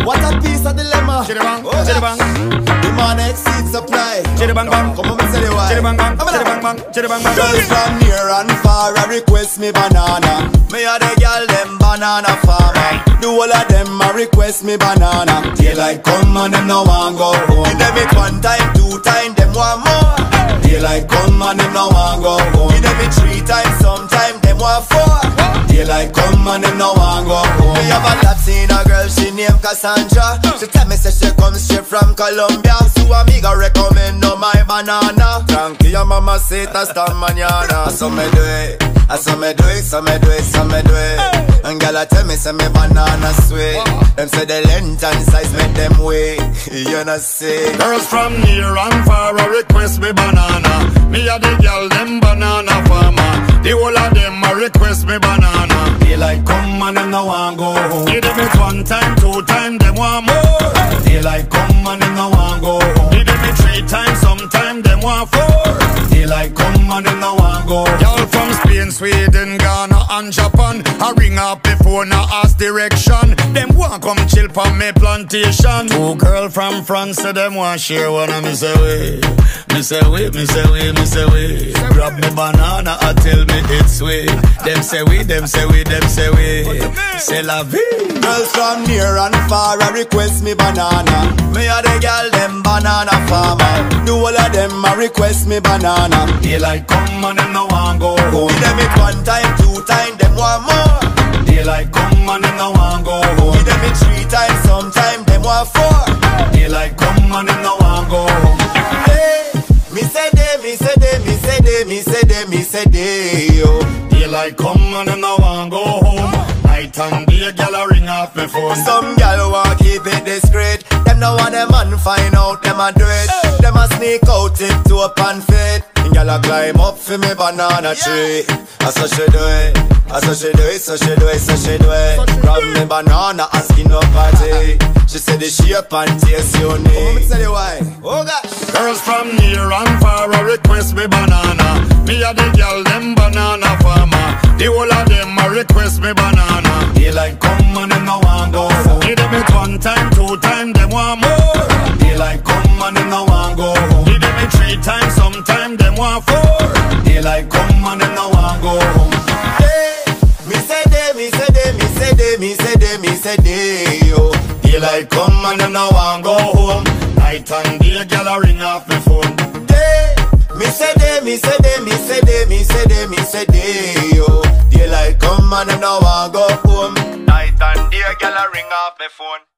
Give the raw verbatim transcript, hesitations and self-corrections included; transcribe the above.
What a piece of dilemma. Chitty bang, Oh, chitty bang. Demand exceeds supply. Chitty bang bang. Come on, me tell you why. Chitty bang bang, chitty bang bang, chitty bang bang. Girls from near and far a request me banana. Me a the girl them banana farmer. The whole of them a request me banana. Daylight come and them no want go home. Give them it one time, two time, them want more. Daylight come and them no want go home. Give them it three times, sometime them want four. Daylight come and them no want go home. Me have a Latina girl, she named Cassandra. She tell me say she comes straight from Colombia. So amiga recommend no my banana. Tranquila mamacita hasta mañana. So me do it, I so me do it, so me do it, so me do it. And girl tell me say me banana sweet. Them say the length and size make them wait. You know see. Girls from near and far a request me banana. Me a the girl them banana farmer. The whole of them a request me banana. Daylight come and them no want go home. Give them it one time, two time, them want more. Daylight come and them no want go home. Give them it three times, sometime them want four. Daylight come and them no want go home. Y'all from Spain, Sweden, Ghana and Japan. I ring up before now ask direction. Them want come chill from me plantation. Two girl from France, so them want share one of me say we. Me say we, me say we, me say we. Grab me banana and tell me it's sweet. Them say we, them say we, them say we. C'est la vie. Girls from near and far a request me banana. Me a the girl them banana farmer. The whole of them a request me banana. Daylight come and them no want go home. Give them it one time, two time, them want more. Daylight come and them no want go home. Give them it three times, sometime them want four. Daylight come and them no want go home. Hey, me say they, me say they, me say they, me say they, me say they, yo. Daylight come and them no want go home. Night and day, gyal a ring off me phone. Some gyal want keep it discreet. Them no want them man find out them a do it. Hey. Them a sneak out it to up and fit. And gyal a climb up for me banana tree. I so she do it, I so she do it, so she do it, so she do it. Grab me banana and skin up party. She said the shape and taste unique. Oh, let me tell you why. Oh gosh. Girls from near and far a request me banana. Me a the girl them banana farmer. The whole of them a request me banana. Daylight come and them no want go home. Give them it one time, two time, them want more. Daylight come and them no want go home. Give them it three times, sometime them want four. Daylight come and them no want go home. Hey, me say they, me say they, me say they, me say they, me say they, yo. Daylight come and them no want go home. Night and day, gyal a ring off me phone. Hey, me say they, me say they, me say they, me say they, me say they, yo. Daylight come and them no want go home. Night and day, gyal a ring off me phone.